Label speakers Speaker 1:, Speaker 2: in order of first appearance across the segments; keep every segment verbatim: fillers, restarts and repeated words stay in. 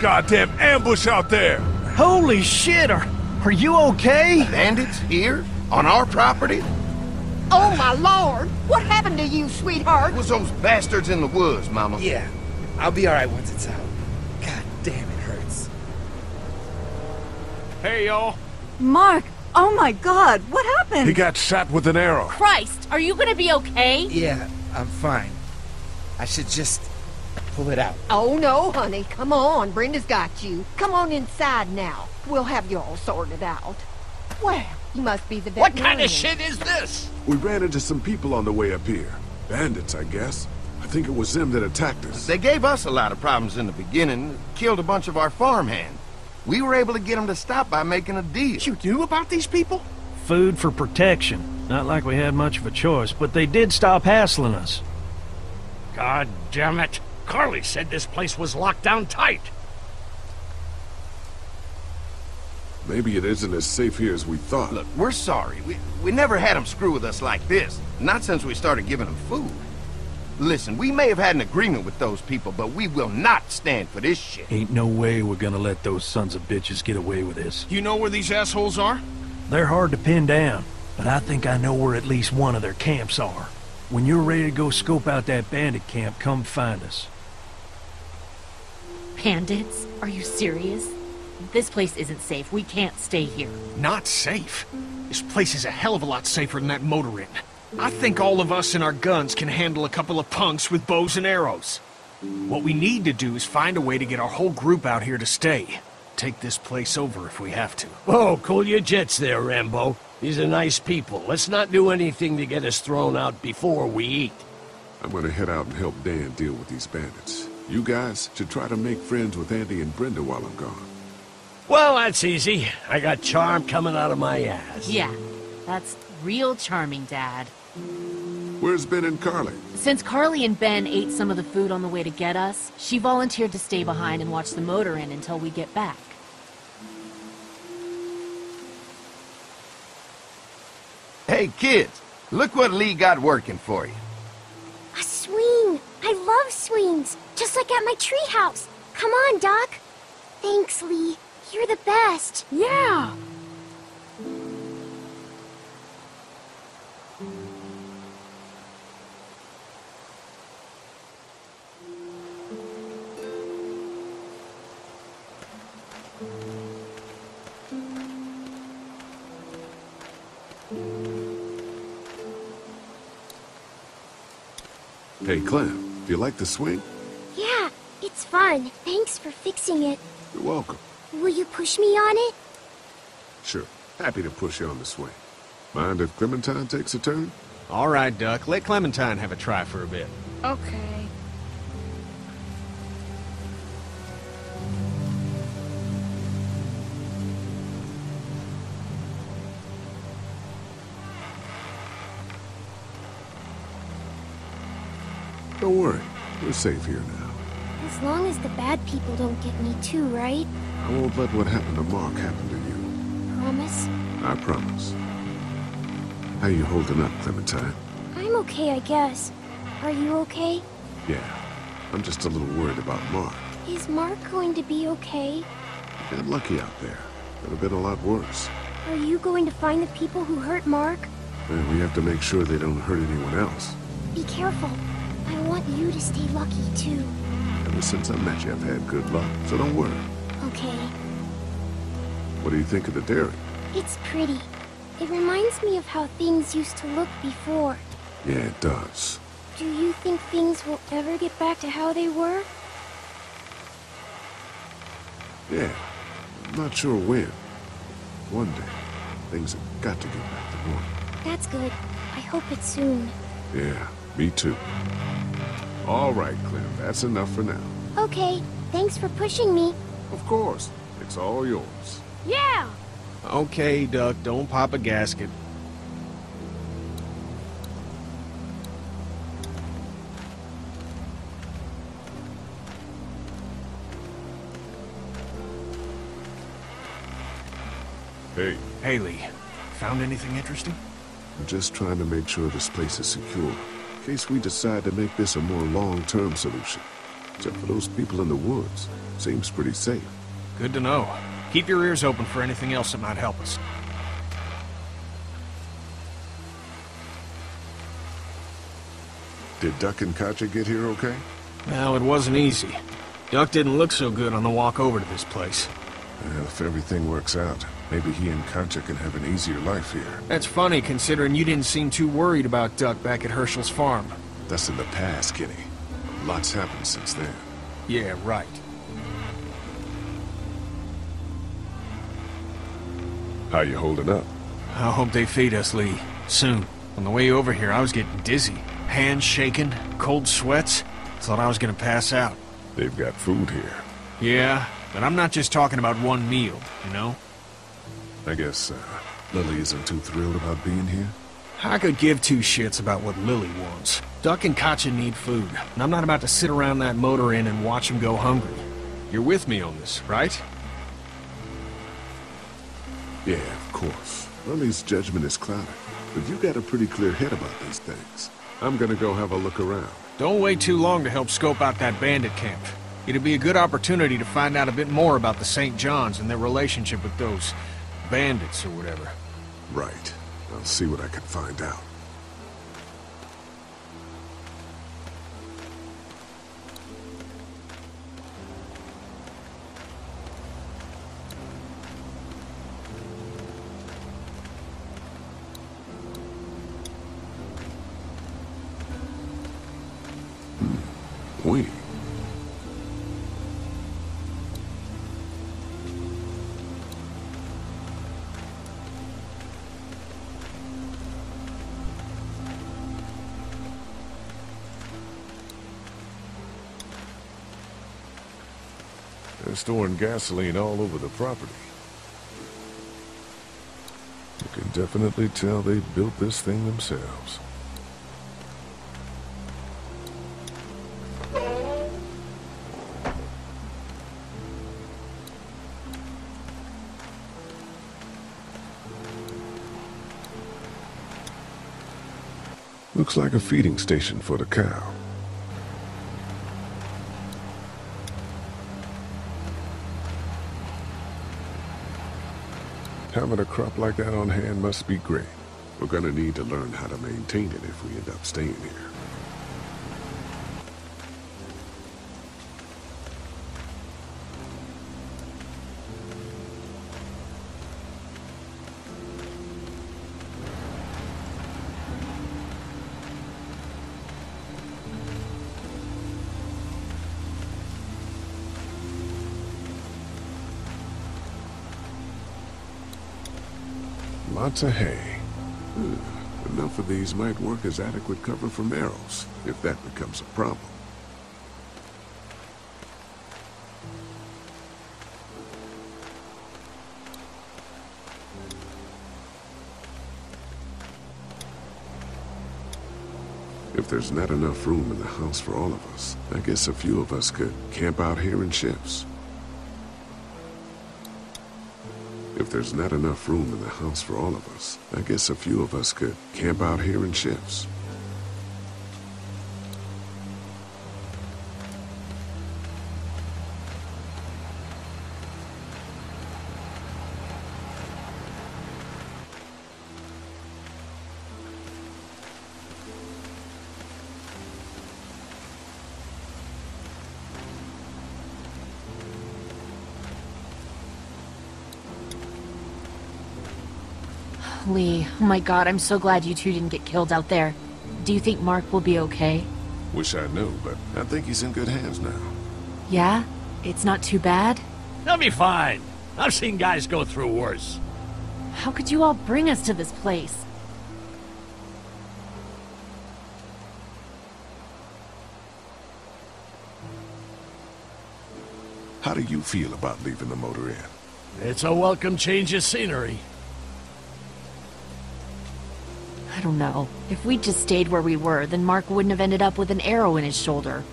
Speaker 1: goddamn ambush out there!
Speaker 2: Holy shit, are, are you okay?
Speaker 3: Bandits here? On our property?
Speaker 4: Oh, my lord! What happened to you, sweetheart?
Speaker 3: It was those bastards in the woods, Mama.
Speaker 5: Yeah, I'll be alright once it's out. God damn, it hurts.
Speaker 1: Hey, y'all.
Speaker 6: Mark! Oh my god, what happened?
Speaker 1: He got shot with an arrow.
Speaker 7: Christ, are you gonna be okay?
Speaker 5: Yeah, I'm fine. I should just pull it out.
Speaker 4: Oh, no, honey. Come on. Brenda's got you. Come on inside now. We'll have you all sorted out. Well, you must be the
Speaker 8: What
Speaker 4: veterinarian.
Speaker 8: kind of shit is this?
Speaker 1: We ran into some people on the way up here. Bandits, I guess. I think it was them that attacked us.
Speaker 3: They gave us a lot of problems in the beginning. Killed a bunch of our farmhands. We were able to get them to stop by making a deal.
Speaker 8: You knew about these people?
Speaker 2: Food for protection. Not like we had much of a choice, but they did stop hassling us.
Speaker 8: God damn it. Carly said this place was locked down tight.
Speaker 1: Maybe it isn't as safe here as we thought.
Speaker 3: Look, we're sorry. We, we never had them screw with us like this. Not since we started giving them food. Listen, we may have had an agreement with those people, but we will not stand for this shit.
Speaker 2: Ain't no way we're gonna let those sons of bitches get away with this.
Speaker 8: You know where these assholes are?
Speaker 2: They're hard to pin down, but I think I know where at least one of their camps are. When you're ready to go scope out that bandit camp, come find us.
Speaker 7: Bandits? Are you serious? This place isn't safe. We can't stay here.
Speaker 8: Not safe. This place is a hell of a lot safer than that motor inn. I think all of us and our guns can handle a couple of punks with bows and arrows. What we need to do is find a way to get our whole group out here to stay. Take this place over if we have to.
Speaker 9: Whoa, cool your jets there, Rambo. These are nice people. Let's not do anything to get us thrown out before we eat.
Speaker 1: I'm gonna head out and help Dan deal with these bandits. You guys should try to make friends with Andy and Brenda while I'm gone.
Speaker 9: Well, that's easy. I got charm coming out of my ass.
Speaker 7: Yeah, that's real charming, Dad.
Speaker 1: Where's Ben and Carly?
Speaker 7: Since Carly and Ben ate some of the food on the way to get us, she volunteered to stay behind and watch the motor inn until we get back.
Speaker 3: Hey, kids, look what Lee got working for you.
Speaker 10: A swing! I love swings! Just like at my treehouse! Come on, Doc! Thanks, Lee. You're the best!
Speaker 6: Yeah!
Speaker 1: Hey, Clem, do you like the swing?
Speaker 10: Yeah, it's fun. Thanks for fixing it.
Speaker 1: You're welcome.
Speaker 10: Will you push me on it?
Speaker 1: Sure. Happy to push you on the swing. Mind if Clementine takes a turn?
Speaker 11: All right, Duck. Let Clementine have a try for a bit.
Speaker 6: Okay.
Speaker 1: Don't worry. We're safe here now.
Speaker 10: As long as the bad people don't get me too, right?
Speaker 1: I won't let what happened to Mark happen to you.
Speaker 10: Promise?
Speaker 1: I promise. How you holding up, Clementine?
Speaker 10: I'm okay, I guess. Are you okay?
Speaker 1: Yeah. I'm just a little worried about Mark.
Speaker 10: Is Mark going to be okay?
Speaker 1: You got lucky out there. Could have been a lot worse.
Speaker 10: Are you going to find the people who hurt Mark?
Speaker 1: And we have to make sure they don't hurt anyone else.
Speaker 10: Be careful. I want you to stay lucky, too.
Speaker 1: Ever since I met you, I've had good luck, so don't worry.
Speaker 10: Okay.
Speaker 1: What do you think of the dairy?
Speaker 10: It's pretty. It reminds me of how things used to look before.
Speaker 1: Yeah, it does.
Speaker 10: Do you think things will ever get back to how they were?
Speaker 1: Yeah. I'm not sure when. One day, things have got to get back to normal.
Speaker 10: That's good. I hope it's soon.
Speaker 1: Yeah, me too. All right, Clem, that's enough for now.
Speaker 10: Okay, thanks for pushing me.
Speaker 1: Of course. It's all yours.
Speaker 10: Yeah!
Speaker 11: Okay, Duck, don't pop a gasket.
Speaker 1: Hey.
Speaker 8: Haley, found anything interesting?
Speaker 1: I'm just trying to make sure this place is secure, in case we decide to make this a more long-term solution. except for those people in the woods. Seems pretty safe.
Speaker 8: Good to know. Keep your ears open for anything else that might help us.
Speaker 1: Did Duck and Katjaa get here okay?
Speaker 8: Well, it wasn't easy. Duck didn't look so good on the walk over to this place.
Speaker 1: Well, if everything works out, maybe he and Katjaa can have an easier life here.
Speaker 8: That's funny, considering you didn't seem too worried about Duck back at Hershel's farm.
Speaker 1: That's in the past, Kenny. Lots happened since then.
Speaker 8: Yeah, right.
Speaker 1: How you holding up?
Speaker 8: I hope they feed us, Lee. Soon. On the way over here, I was getting dizzy. Hands shaking, cold sweats. Thought I was gonna pass out.
Speaker 1: They've got food here.
Speaker 8: Yeah, but I'm not just talking about one meal, you know?
Speaker 1: I guess, uh, Lily isn't too thrilled about being here?
Speaker 8: I could give two shits about what Lily wants. Duck and Katjaa need food, and I'm not about to sit around that motor inn and watch them go hungry. You're with me on this, right?
Speaker 1: Yeah, of course. Lily's judgment is clouded, but you got a pretty clear head about these things. I'm gonna go have a look around.
Speaker 8: Don't wait too long to help scope out that bandit camp. It'd be a good opportunity to find out a bit more about the Saint Johns and their relationship with those bandits or whatever.
Speaker 1: Right. I'll see what I can find out. Hmm. Wait. They're storing gasoline all over the property. You can definitely tell they built this thing themselves. Looks like a feeding station for the cow. Having a crop like that on hand must be great. We're gonna need to learn how to maintain it if we end up staying here. Lots of hay. Uh, enough of these might work as adequate cover from arrows, if that becomes a problem. If there's not enough room in the house for all of us, I guess a few of us could camp out here in shifts. If there's not enough room in the house for all of us, I guess a few of us could camp out here in shifts.
Speaker 7: Lee, oh my god, I'm so glad you two didn't get killed out there. Do you think Mark will be okay?
Speaker 1: Wish I knew, but I think he's in good hands now.
Speaker 7: Yeah? It's not too bad?
Speaker 9: They'll be fine. I've seen guys go through worse.
Speaker 7: How could you all bring us to this place?
Speaker 1: How do you feel about leaving the motor inn?
Speaker 9: It's a welcome change of scenery.
Speaker 7: I don't know. If we'd just stayed where we were, then Mark wouldn't have ended up with an arrow in his shoulder.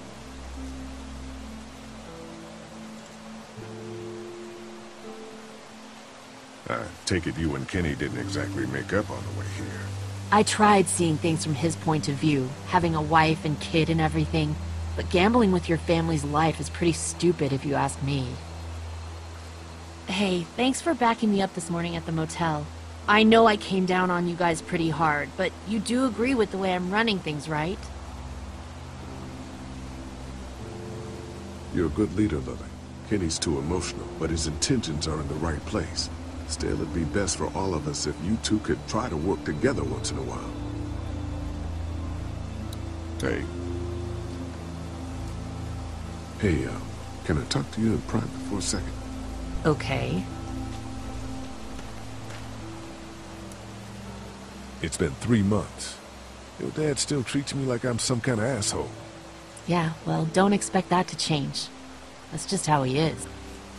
Speaker 1: I take it you and Kenny didn't exactly make up on the way here.
Speaker 7: I tried seeing things from his point of view, having a wife and kid and everything. but gambling with your family's life is pretty stupid if you ask me. Hey, thanks for backing me up this morning at the motel. I know I came down on you guys pretty hard, but you do agree with the way I'm running things, right?
Speaker 1: You're a good leader, Lily. Kenny's too emotional, but his intentions are in the right place. Still, it'd be best for all of us if you two could try to work together once in a while. Hey. Hey, uh, can I talk to you in private for a second?
Speaker 7: Okay.
Speaker 1: It's been three months. Your dad still treats me like I'm some kind of asshole.
Speaker 7: Yeah, well, don't expect that to change. That's just how he is.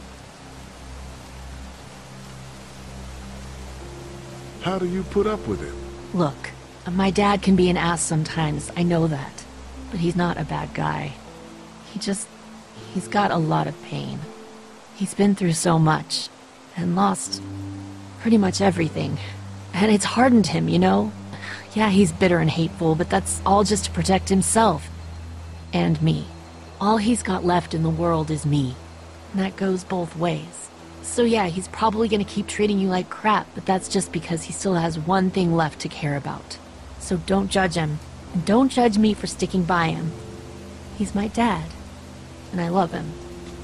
Speaker 1: How do you put up with him?
Speaker 7: Look, my dad can be an ass sometimes, I know that. But he's not a bad guy. He just... he's got a lot of pain. He's been through so much, and lost pretty much everything. And it's hardened him, you know? Yeah, he's bitter and hateful, but that's all just to protect himself. And me. All he's got left in the world is me. And that goes both ways. So yeah, he's probably gonna keep treating you like crap, but that's just because he still has one thing left to care about. So don't judge him. And don't judge me for sticking by him. He's my dad. And I love him.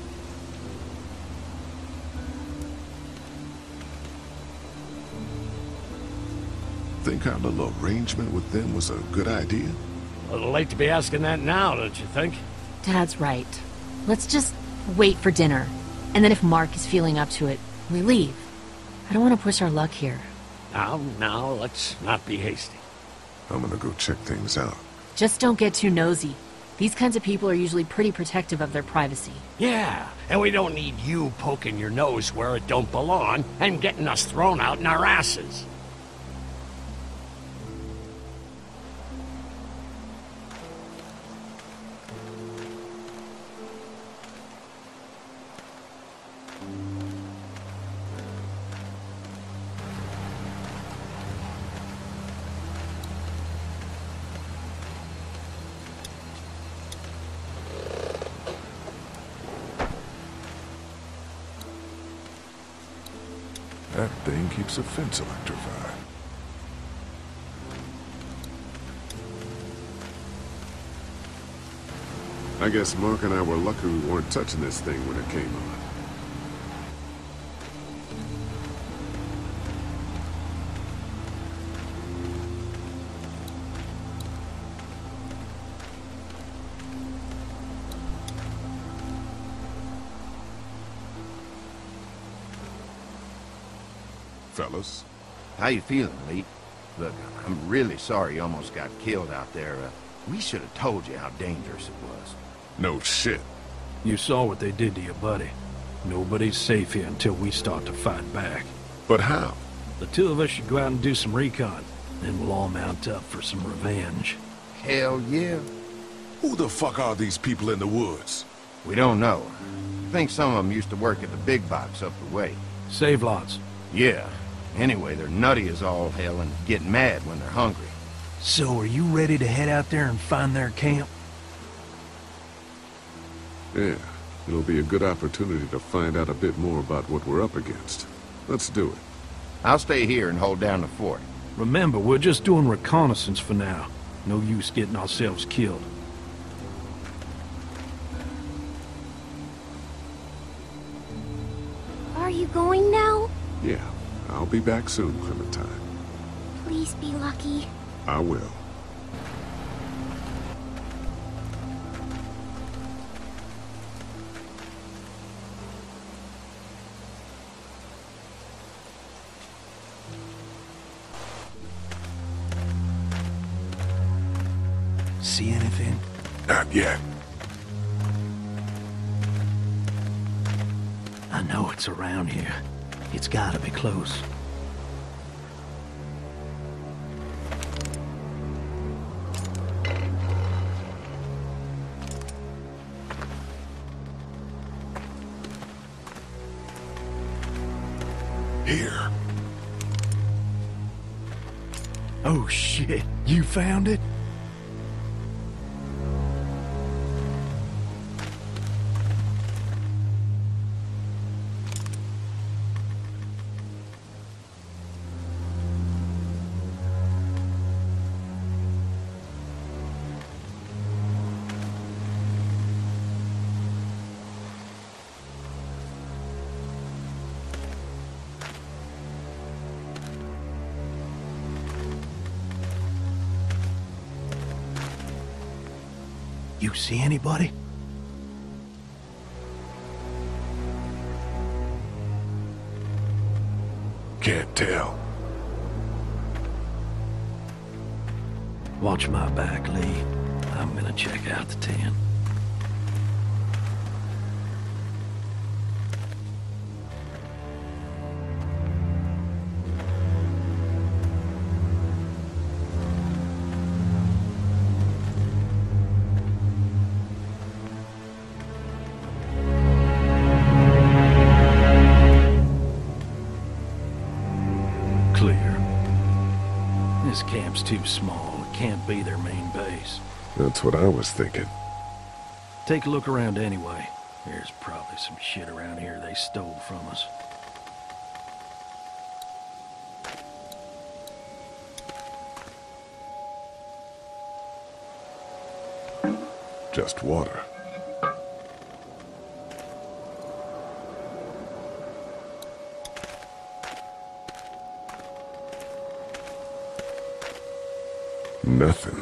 Speaker 1: Think our little arrangement with them was a good idea?
Speaker 9: A little late to be asking that now, don't you think?
Speaker 7: Dad's right. Let's just wait for dinner. And then if Mark is feeling up to it, we leave. I don't want to push our luck here.
Speaker 9: Now, now, let's not be hasty.
Speaker 1: I'm gonna go check things out.
Speaker 7: Just don't get too nosy. These kinds of people are usually pretty protective of their privacy.
Speaker 9: Yeah, and we don't need you poking your nose where it don't belong and getting us thrown out in our asses.
Speaker 1: That thing keeps a fence electrified. I guess Mark and I were lucky we weren't touching this thing when it came on. Fellas.
Speaker 3: How you feeling, Lee? Look, I'm really sorry you almost got killed out there. Uh, we should have told you how dangerous it was.
Speaker 1: No shit.
Speaker 2: You saw what they did to your buddy. Nobody's safe here until we start to fight back.
Speaker 1: But how?
Speaker 2: The two of us should go out and do some recon. Then we'll all mount up for some revenge.
Speaker 3: Hell yeah.
Speaker 1: Who the fuck are these people in the woods?
Speaker 3: We don't know. I think some of them used to work at the big box up the way.
Speaker 2: Save lots.
Speaker 3: Yeah. Anyway, they're nutty as all hell and get mad when they're hungry.
Speaker 2: So are you ready to head out there and find their camp?
Speaker 1: Yeah, it'll be a good opportunity to find out a bit more about what we're up against. Let's do it.
Speaker 3: I'll stay here and hold down the fort.
Speaker 2: Remember, we're just doing reconnaissance for now. No use getting ourselves killed.
Speaker 10: Are you going now?
Speaker 1: Yeah, I'll be back soon, Clementine.
Speaker 10: Please be lucky.
Speaker 1: I will.
Speaker 2: See anything?
Speaker 1: Not yet.
Speaker 2: I know it's around here. It's gotta be close.
Speaker 1: Here.
Speaker 2: Oh shit, you found it? You see anybody?
Speaker 1: Can't tell.
Speaker 2: Watch my back, Lee. I'm gonna check out the tent. This camp's too small. It can't be their main base.
Speaker 1: That's what I was thinking.
Speaker 2: Take a look around anyway. There's probably some shit around here they stole from us.
Speaker 1: Just water. Nothing.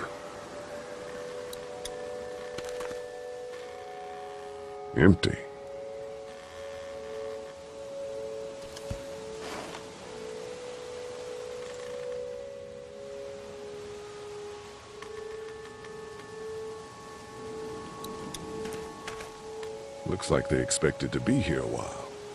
Speaker 1: Empty. Looks like they expected to be here a while.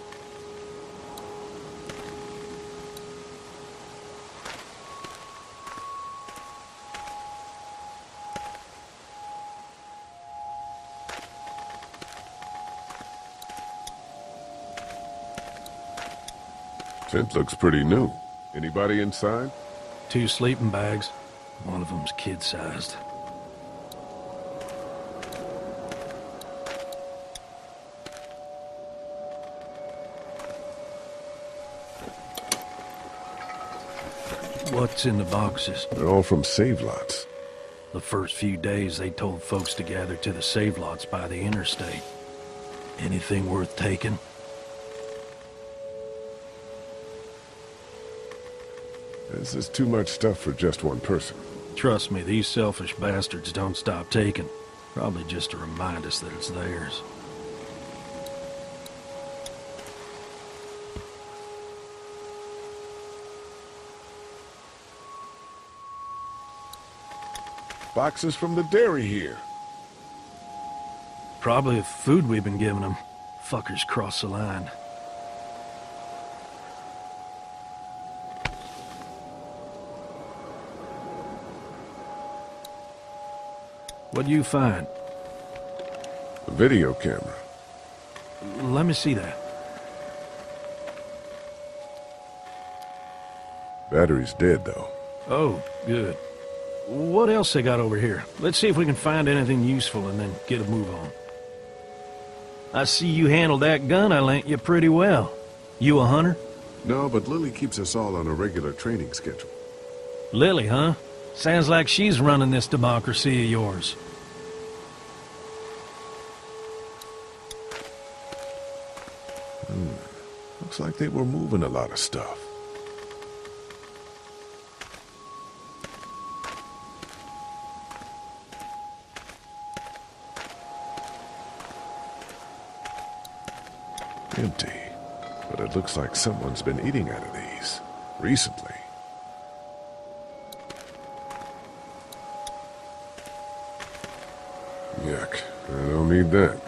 Speaker 1: Tent looks pretty new. Anybody inside?
Speaker 2: Two sleeping bags. One of them's kid-sized. What's in the boxes?
Speaker 1: They're all from save lots.
Speaker 2: The first few days they told folks to gather to the save lots by the interstate. Anything worth taking?
Speaker 1: This is too much stuff for just one person.
Speaker 2: Trust me, these selfish bastards don't stop taking. Probably just to remind us that it's theirs.
Speaker 1: Boxes from the dairy here.
Speaker 2: Probably the food we've been giving them. Fuckers cross the line. What'd you find?
Speaker 1: A video camera.
Speaker 2: Let me see that.
Speaker 1: Battery's dead, though.
Speaker 2: Oh, good. What else they got over here? Let's see if we can find anything useful and then get a move on. I see you handled that gun I lent you pretty well. You a hunter?
Speaker 1: No, but Lily keeps us all on a regular training schedule.
Speaker 2: Lily, huh? Sounds like she's running this democracy of yours.
Speaker 1: Hmm. Looks like they were moving a lot of stuff. Empty. But it looks like someone's been eating out of these. Recently. Yuck. I don't need that.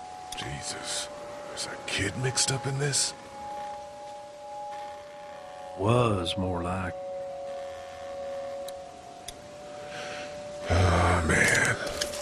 Speaker 1: Jesus, there's a kid mixed up in this?
Speaker 2: Was more like.
Speaker 1: Oh, man.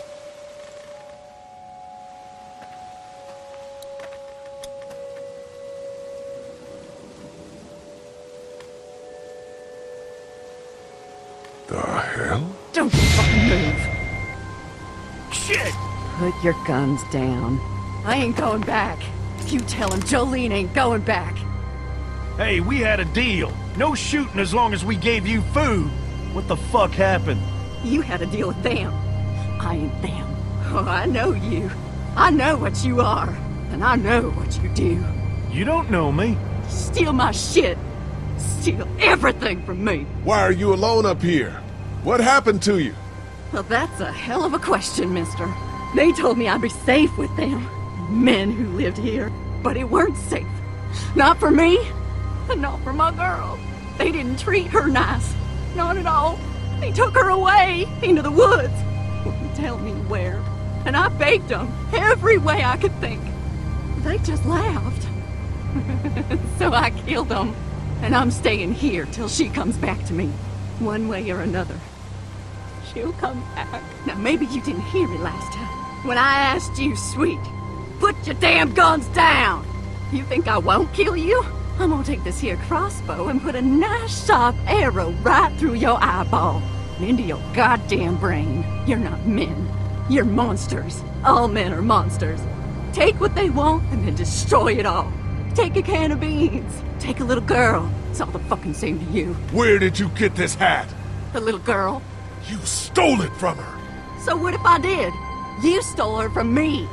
Speaker 1: The hell?
Speaker 6: Don't fucking move.
Speaker 2: Shit!
Speaker 6: Put your guns down. I ain't going back. You tell him Jolene ain't going back.
Speaker 2: Hey, we had a deal. No shooting as long as we gave you food. What the fuck happened?
Speaker 6: You had a deal with them. I ain't them. Oh, I know you. I know what you are. And I know what you do.
Speaker 2: You don't know me.
Speaker 6: Steal my shit. Steal everything from me.
Speaker 1: Why are you alone up here? What happened to you?
Speaker 6: Well, that's a hell of a question, mister. They told me I'd be safe with them. Men who lived here. But it weren't safe. Not for me. And not for my girl. They didn't treat her nice. Not at all. They took her away into the woods. Wouldn't tell me where. And I begged them every way I could think. They just laughed. So I killed them. And I'm staying here till she comes back to me. One way or another. She'll come back. Now maybe you didn't hear me last time. When I asked you, sweet, put your damn guns down. You think I won't kill you? I'm gonna take this here crossbow and put a nice sharp arrow right through your eyeball and into your goddamn brain. You're not men. You're monsters. All men are monsters. Take what they want and then destroy it all. Take a can of beans. Take a little girl. It's all the fucking same to you.
Speaker 1: Where did you get this hat?
Speaker 6: The little girl.
Speaker 1: You stole it from her.
Speaker 6: So what if I did? You stole her from me.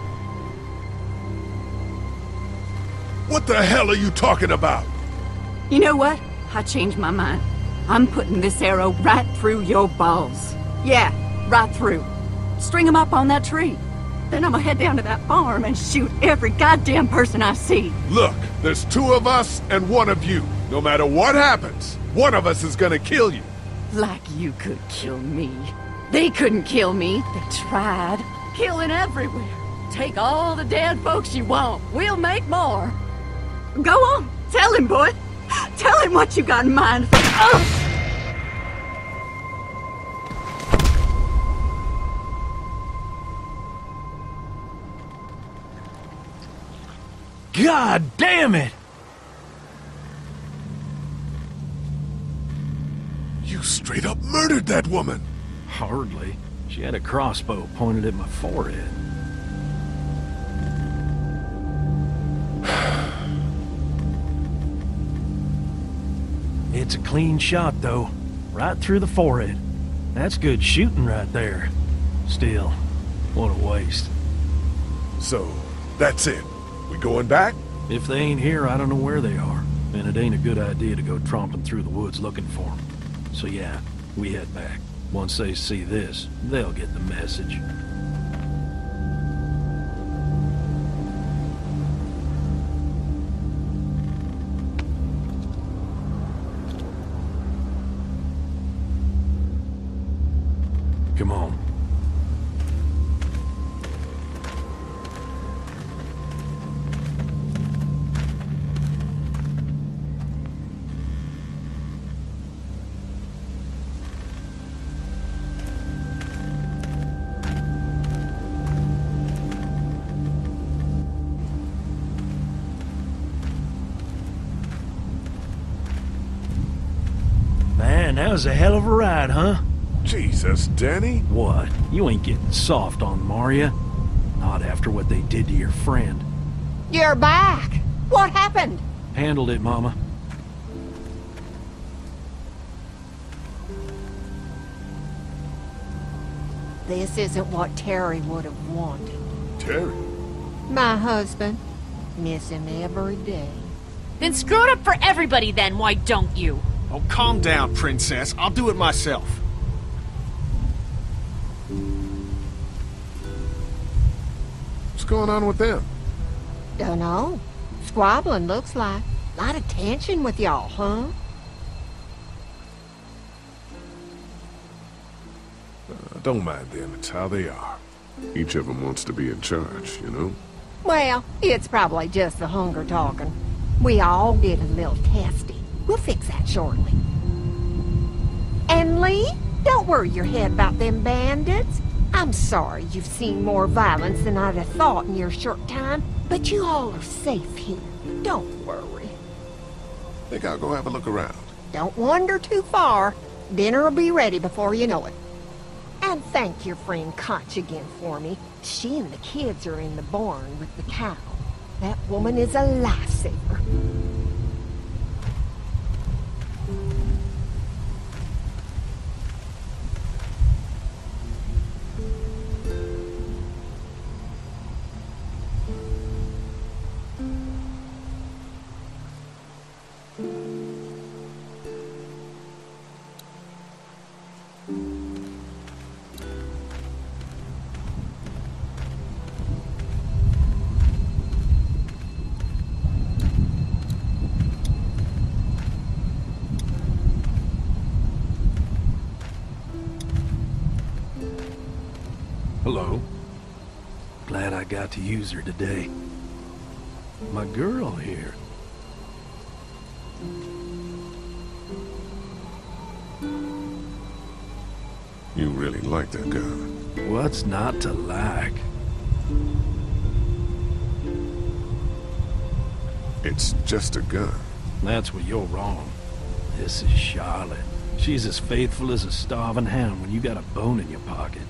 Speaker 1: What the hell are you talking about?
Speaker 6: You know what? I changed my mind. I'm putting this arrow right through your balls. Yeah, right through. String them up on that tree. Then I'm gonna head down to that farm and shoot every goddamn person I see.
Speaker 1: Look, there's two of us and one of you. No matter what happens, one of us is gonna kill you.
Speaker 6: Like you could kill me. They couldn't kill me. They tried. Killing everywhere. Take all the dead folks you want. We'll make more. Go on. Tell him, boy. Tell him what you got in mind. Oh!
Speaker 2: God damn it!
Speaker 1: You straight up murdered that woman!
Speaker 2: Hardly. She had a crossbow pointed at my forehead. It's a clean shot, though. Right through the forehead. That's good shooting right there. Still, what a waste.
Speaker 1: So, that's it. We going back?
Speaker 2: If they ain't here, I don't know where they are. And it ain't a good idea to go tromping through the woods looking for them. So yeah, we head back. Once they see this, they'll get the message. Come on. Man, that was a hell of a ride, huh?
Speaker 1: Jesus, Danny.
Speaker 2: What? You ain't getting soft on Maria. Not after what they did to your friend.
Speaker 4: You're back. What happened?
Speaker 2: Handled it, Mama.
Speaker 4: This isn't what Terry would have wanted.
Speaker 1: Terry?
Speaker 4: My husband. Miss him every day.
Speaker 12: Then screw it up for everybody then, why don't you?
Speaker 8: Oh, calm down, Princess. I'll do it myself.
Speaker 1: What's going on with them?
Speaker 4: Dunno. Squabbling, looks like. Lot of tension with y'all, huh?
Speaker 1: Uh, don't mind them, it's how they are. Each of them wants to be in charge, you know?
Speaker 4: Well, it's probably just the hunger talking. We all get a little testy. We'll fix that shortly. And Lee, don't worry your head about them bandits. I'm sorry you've seen more violence than I'd have thought in your short time, but you all are safe here. Don't worry.
Speaker 1: Think I'll go have a look around.
Speaker 4: Don't wander too far. Dinner will be ready before you know it. And thank your friend Koch again for me. She and the kids are in the barn with the cow. That woman is a lifesaver.
Speaker 2: Hello. Glad I got to use her today. My girl here.
Speaker 1: You really like that gun.
Speaker 2: What's not to like?
Speaker 1: It's just a gun.
Speaker 2: That's where you're wrong. This is Charlotte. She's as faithful as a starving hound when you got a bone in your pocket.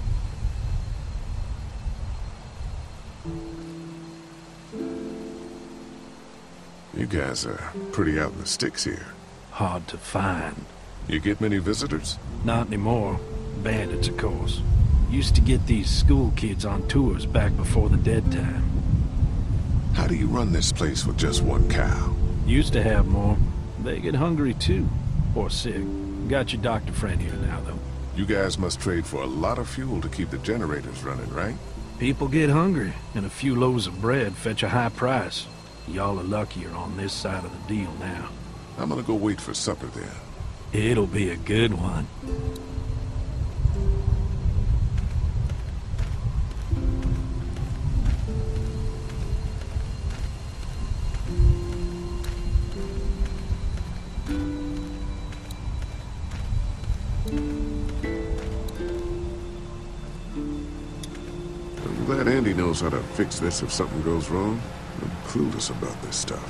Speaker 1: You guys are pretty out in the sticks here.
Speaker 2: Hard to find.
Speaker 1: You get many visitors?
Speaker 2: Not anymore. Bandits, of course. Used to get these school kids on tours back before the dead time.
Speaker 1: How do you run this place with just one cow?
Speaker 2: Used to have more. They get hungry too. Or sick. Got your doctor friend here now, though.
Speaker 1: You guys must trade for a lot of fuel to keep the generators running, right?
Speaker 2: People get hungry, and a few loaves of bread fetch a high price. Y'all are luckier on this side of the deal now.
Speaker 1: I'm gonna go wait for supper then.
Speaker 2: It'll be a good one.
Speaker 1: I'm glad Andy knows how to fix this if something goes wrong. I'm clueless about this stuff.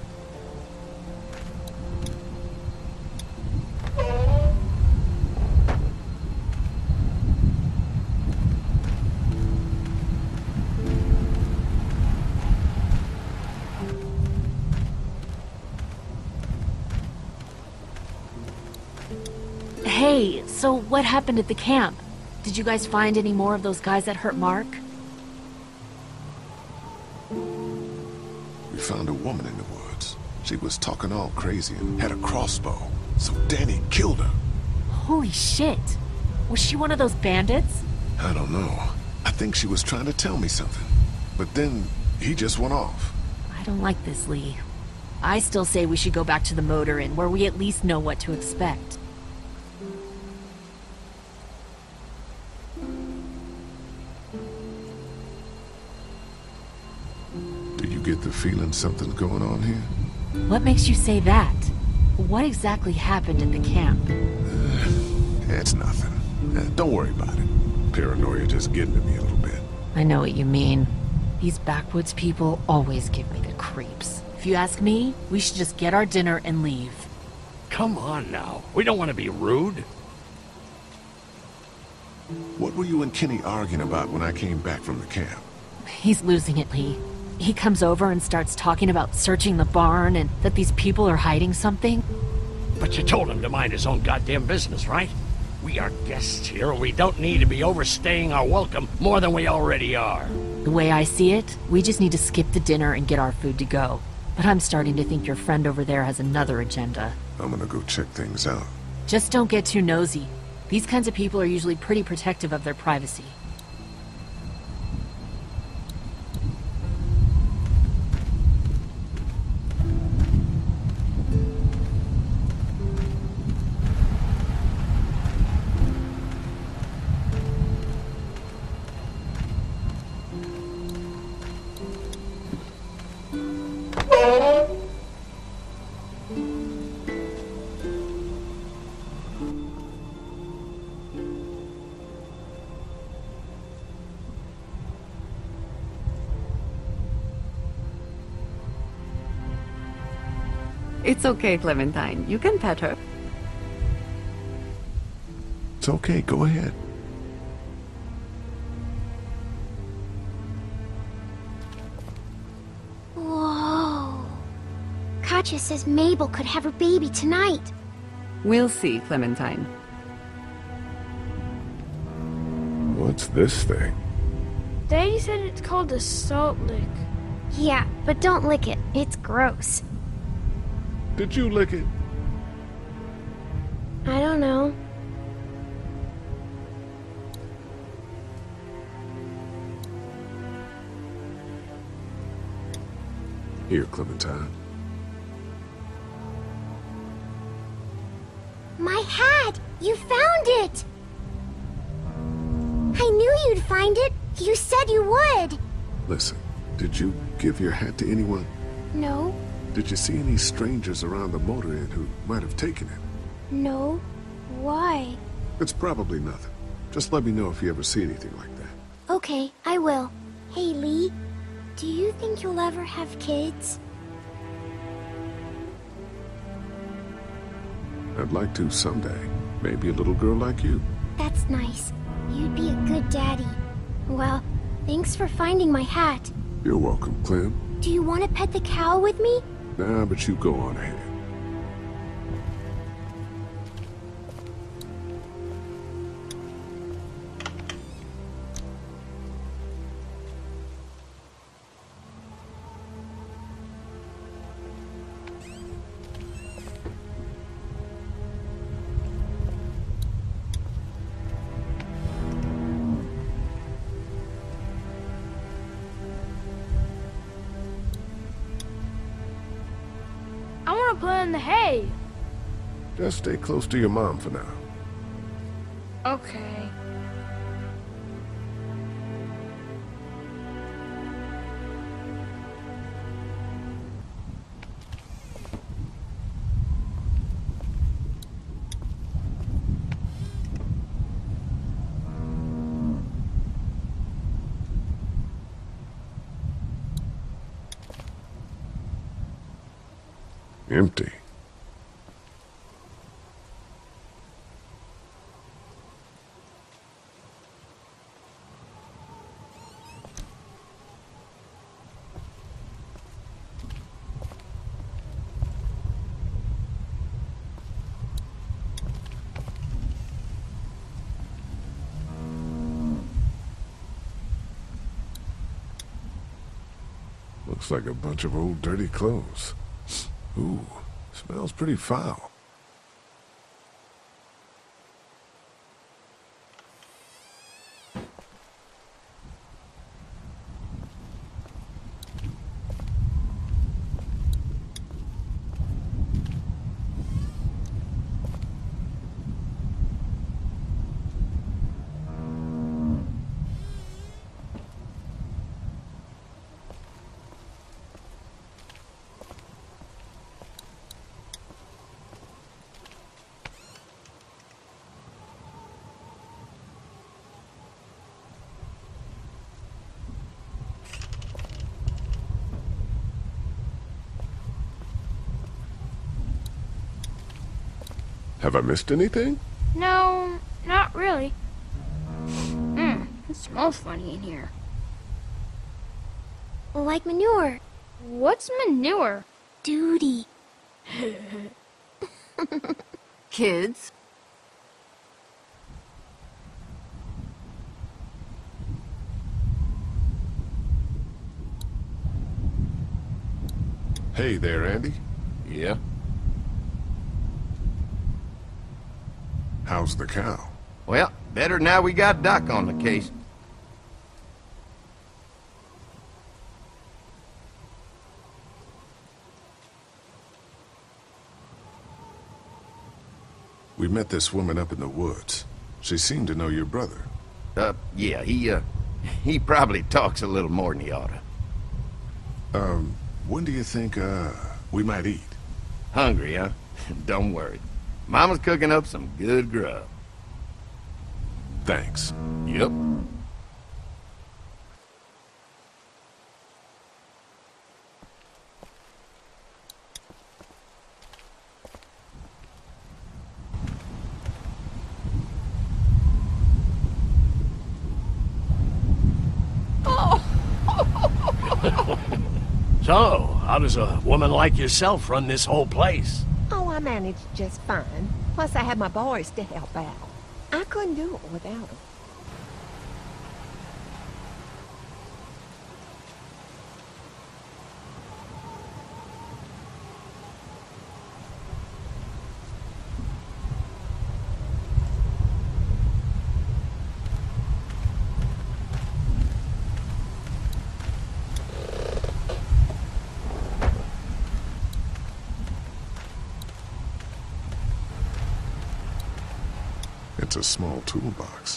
Speaker 7: Hey, so what happened at the camp? Did you guys find any more of those guys that hurt Mark?
Speaker 1: We found a woman in the woods. She was talking all crazy and had a crossbow. So Danny killed her.
Speaker 7: Holy shit. Was she one of those bandits?
Speaker 1: I don't know. I think she was trying to tell me something. But then he just went off.
Speaker 7: I don't like this, Lee. I still say we should go back to the motor inn where we at least know what to expect.
Speaker 1: Do you get the feeling something's going on here?
Speaker 7: What makes you say that? What exactly happened at the camp?
Speaker 1: Uh, it's nothing. Uh, don't worry about it. Paranoia just getting to me a little bit.
Speaker 7: I know what you mean. These backwoods people always give me the creeps. If you ask me, we should just get our dinner and leave.
Speaker 9: Come on now. We don't want to be rude.
Speaker 1: What were you and Kenny arguing about when I came back from the camp?
Speaker 7: He's losing it, Lee. He comes over and starts talking about searching the barn and that these people are hiding something.
Speaker 9: But you told him to mind his own goddamn business, right? We are guests here. We don't need to be overstaying our welcome more than we already are.
Speaker 7: The way I see it, we just need to skip the dinner and get our food to go. But I'm starting to think your friend over there has another agenda.
Speaker 1: I'm gonna go check things out.
Speaker 7: Just don't get too nosy. These kinds of people are usually pretty protective of their privacy.
Speaker 6: It's okay, Clementine. You can pet her.
Speaker 1: It's okay, go ahead.
Speaker 10: Whoa. Katjaa says Mabel could have her baby tonight.
Speaker 6: We'll see, Clementine.
Speaker 1: What's this thing?
Speaker 13: Daddy said it's called a salt lick.
Speaker 10: Yeah, but don't lick it. It's gross.
Speaker 1: Did you lick it?
Speaker 10: I don't know.
Speaker 1: Here, Clementine.
Speaker 10: My hat! You found it! I knew you'd find it. You said you would.
Speaker 1: Listen, did you give your hat to anyone?
Speaker 10: No.
Speaker 1: Did you see any strangers around the motor inn who might have taken it?
Speaker 10: No. Why?
Speaker 1: It's probably nothing. Just let me know if you ever see anything like that.
Speaker 10: Okay, I will. Hey, Lee. Do you think you'll ever have kids?
Speaker 1: I'd like to someday. Maybe a little girl like you.
Speaker 10: That's nice. You'd be a good daddy. Well, thanks for finding my hat.
Speaker 1: You're welcome, Clem.
Speaker 10: Do you want to pet the cow with me?
Speaker 1: Nah, but you go on ahead.
Speaker 13: I want to play in the hay.
Speaker 1: Just stay close to your mom for now.
Speaker 13: Okay.
Speaker 1: Empty. Looks like a bunch of old dirty clothes. Ooh, smells pretty foul. Have I missed anything?
Speaker 13: No, not really. Mmm, it smells funny in here.
Speaker 10: Like manure.
Speaker 13: What's manure?
Speaker 10: Duty.
Speaker 6: Kids?
Speaker 1: Hey there, Andy.
Speaker 3: Yeah?
Speaker 1: How's the cow?
Speaker 3: Well, better now we got Doc on the case.
Speaker 1: We met this woman up in the woods. She seemed to know your brother.
Speaker 3: Uh, yeah, he, uh, he probably talks a little more than he oughta.
Speaker 1: Um, when do you think, uh, we might eat?
Speaker 3: Hungry, huh? Don't worry. Mama's cooking up some good grub.
Speaker 1: Thanks.
Speaker 3: Yep.
Speaker 9: So, how does a woman like yourself run this whole place?
Speaker 4: Oh, I managed just fine. Plus, I had my boys to help out. I couldn't do it without them.
Speaker 1: It's a small toolbox.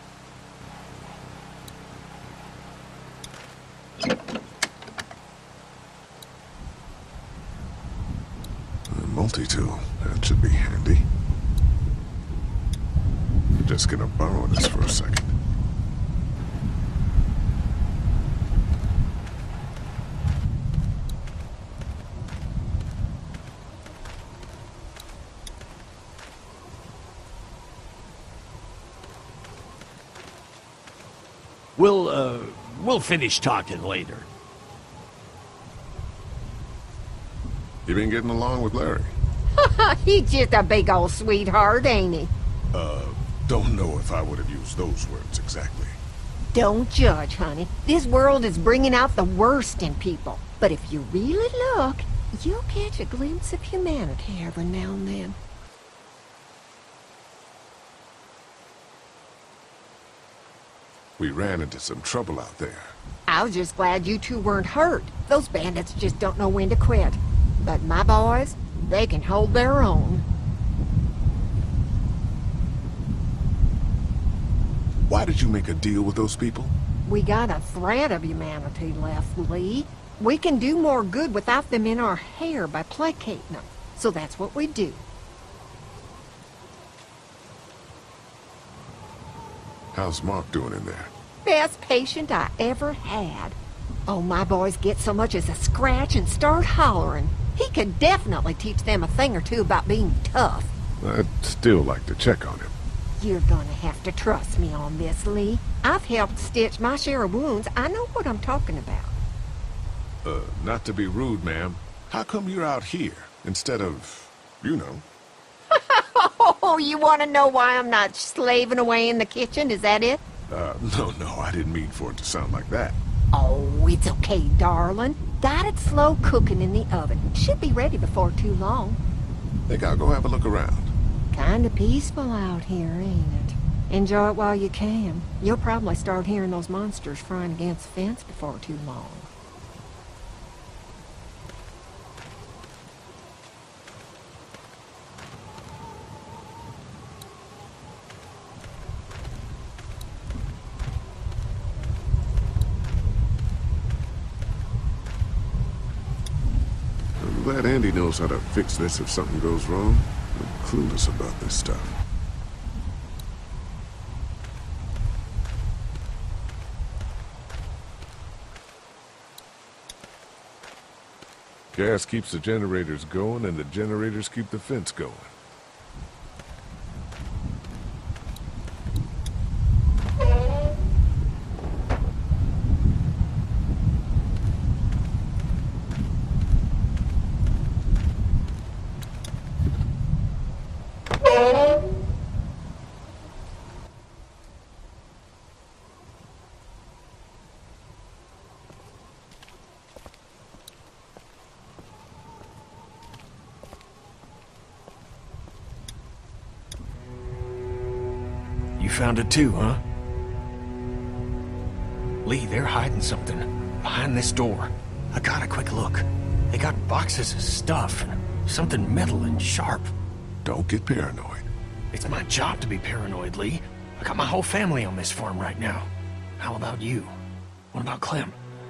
Speaker 1: A multi-tool. That should be handy. I'm just gonna borrow this for a second.
Speaker 9: We'll, uh, we'll finish talking later.
Speaker 1: You been getting along with Larry?
Speaker 4: He's just a big old sweetheart, ain't he?
Speaker 1: Uh, don't know if I would have used those words exactly.
Speaker 4: Don't judge, honey. This world is bringing out the worst in people. But if you really look, you'll catch a glimpse of humanity every now and then.
Speaker 1: We ran into some trouble out there.
Speaker 4: I was just glad you two weren't hurt. Those bandits just don't know when to quit. But my boys, they can hold their own.
Speaker 1: Why did you make a deal with those people?
Speaker 4: We got a thread of humanity left, Lee. We can do more good without them in our hair by placating them. So that's what we do.
Speaker 1: How's Mark doing in there?
Speaker 4: Best patient I ever had. Oh, my boys get so much as a scratch and start hollering. He could definitely teach them a thing or two about being tough.
Speaker 1: I'd still like to check on him.
Speaker 4: You're gonna have to trust me on this, Lee. I've helped stitch my share of wounds. I know what I'm talking about.
Speaker 1: Uh, not to be rude, ma'am. How come you're out here instead of, you know?
Speaker 4: Oh, you want to know why I'm not slaving away in the kitchen? Is that it?
Speaker 1: Uh, no, no, I didn't mean for it to sound like that.
Speaker 4: Oh, it's okay, darling. Got it slow cooking in the oven. Should be ready before too long.
Speaker 1: Think I'll go have a look around.
Speaker 4: Kinda peaceful out here, ain't it? Enjoy it while you can. You'll probably start hearing those monsters frying against the fence before too long.
Speaker 1: I'm glad Andy knows how to fix this if something goes wrong. I'm clueless about this stuff. Gas keeps the generators going, and the generators keep the fence going.
Speaker 8: You found it too, huh? Lee, they're hiding something behind this door. I got a quick look. They got boxes of stuff and something metal and sharp.
Speaker 1: Don't get paranoid.
Speaker 8: It's my job to be paranoid, Lee. I got my whole family on this farm right now. How about you? What about Clem?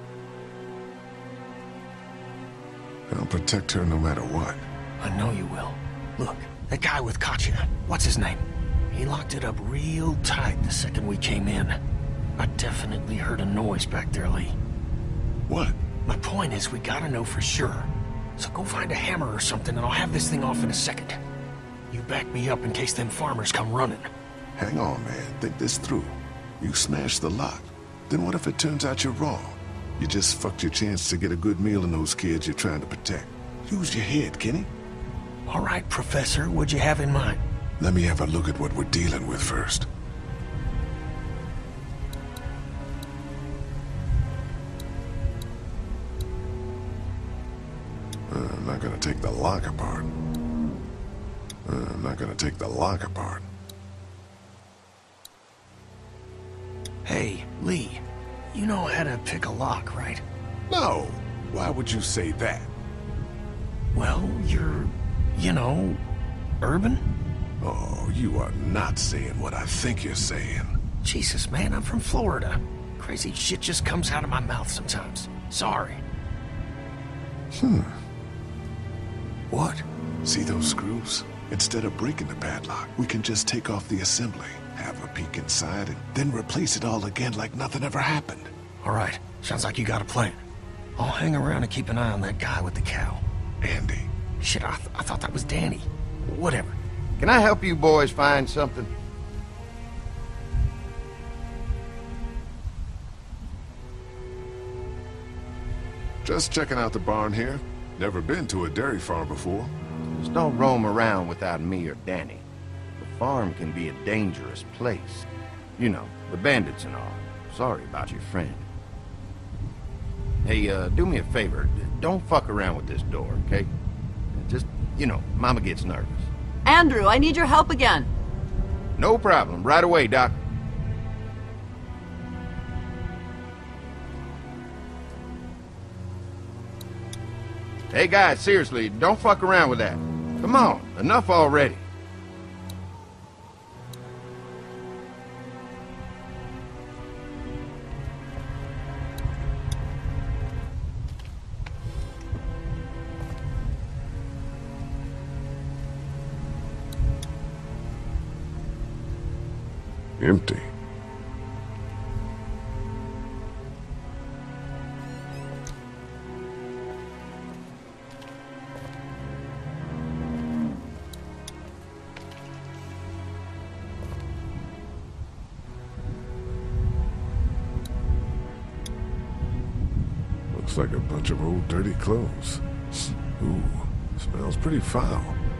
Speaker 1: I'll protect her no matter what.
Speaker 8: I know you will. Look, that guy with Katya, what's his name? He locked it up real tight the second we came in. I definitely heard a noise back there, Lee.
Speaker 1: What?
Speaker 8: My point is, we gotta know for sure. So go find a hammer or something and I'll have this thing off in a second. You back me up in case them farmers come running.
Speaker 1: Hang on, man. Think this through. You smash the lock. Then what if it turns out you're wrong? You just fucked your chance to get a good meal in those kids you're trying to protect. Use your head, Kenny.
Speaker 8: All right, Professor, what'd you have in mind?
Speaker 1: Let me have a look at what we're dealing with first. Uh, I'm not gonna take the lock apart. Uh, I'm not gonna take the lock apart.
Speaker 8: Hey, Lee, you know how to pick a lock, right?
Speaker 1: No! Why would you say that?
Speaker 8: Well, you're, you know, urban?
Speaker 1: Oh, you are not saying what I think you're saying.
Speaker 8: Jesus, man, I'm from Florida. Crazy shit just comes out of my mouth sometimes. Sorry.
Speaker 1: Hmm. What? See those screws? Instead of breaking the padlock, we can just take off the assembly, have a peek inside, and then replace it all again like nothing ever happened.
Speaker 8: All right. Sounds like you got a plan. I'll hang around and keep an eye on that guy with the cow.
Speaker 1: Andy.
Speaker 8: Shit, I, th I thought that was Danny. Whatever.
Speaker 3: Can I help you boys find something?
Speaker 1: Just checking out the barn here. Never been to a dairy farm before.
Speaker 3: Just don't roam around without me or Danny. The farm can be a dangerous place. You know, the bandits and all. Sorry about your friend. Hey, uh, do me a favor. Don't fuck around with this door, okay? Just, you know, Mama gets nervous.
Speaker 6: Andrew, I need your help again.
Speaker 3: No problem. Right away, Doc. Hey, guys, seriously, don't fuck around with that. Come on, enough already.
Speaker 1: Empty. Looks like a bunch of old dirty clothes. Ooh, smells pretty foul.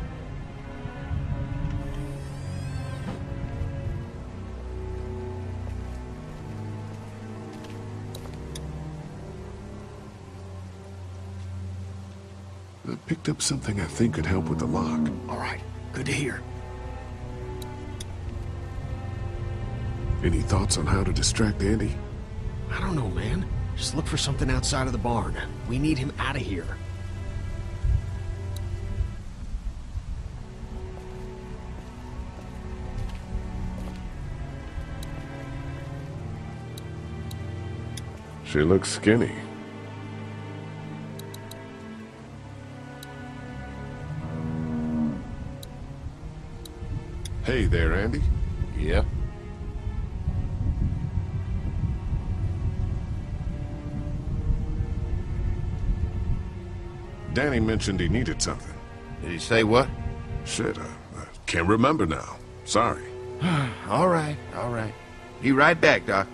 Speaker 1: I picked up something I think could help with the lock.
Speaker 8: All right, good to hear.
Speaker 1: Any thoughts on how to distract Andy?
Speaker 8: I don't know, man. Just look for something outside of the barn. We need him out of here.
Speaker 1: She looks skinny. Hey there, Andy.
Speaker 3: Yeah?
Speaker 1: Danny mentioned he needed something.
Speaker 3: Did he say what?
Speaker 1: Shit, I, I can't remember now. Sorry.
Speaker 3: All right, all right. Be right back, Doc.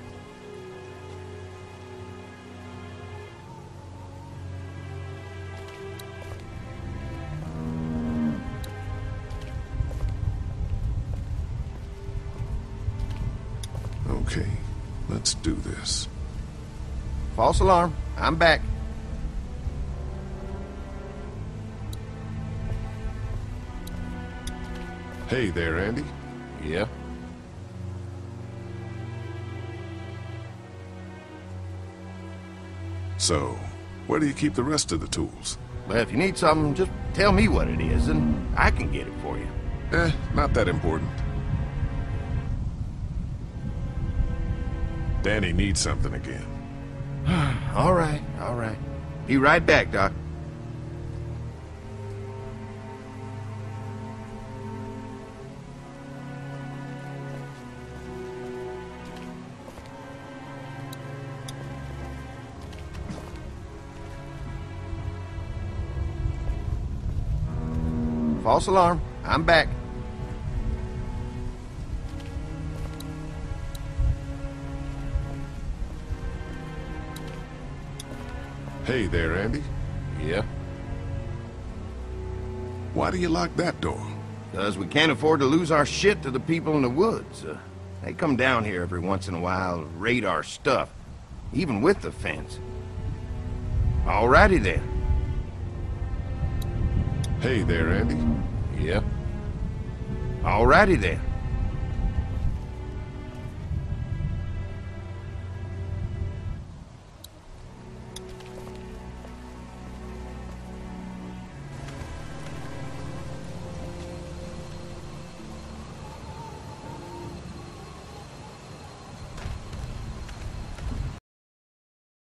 Speaker 1: Okay, let's do this.
Speaker 3: False alarm. I'm back.
Speaker 1: Hey there, Andy.
Speaker 3: Yeah?
Speaker 1: So, where do you keep the rest of the tools?
Speaker 3: Well, if you need something, just tell me what it is, and I can get it for you.
Speaker 1: Eh, not that important. Danny needs something again.
Speaker 3: All right, all right. Be right back, Doc. False alarm. I'm back.
Speaker 1: Hey there, Andy.
Speaker 3: Yeah?
Speaker 1: Why do you lock that door?
Speaker 3: Because we can't afford to lose our shit to the people in the woods. Uh, they come down here every once in a while, raid our stuff, even with the fence. Alrighty then.
Speaker 1: Hey there, Andy.
Speaker 3: Yeah? Alrighty then.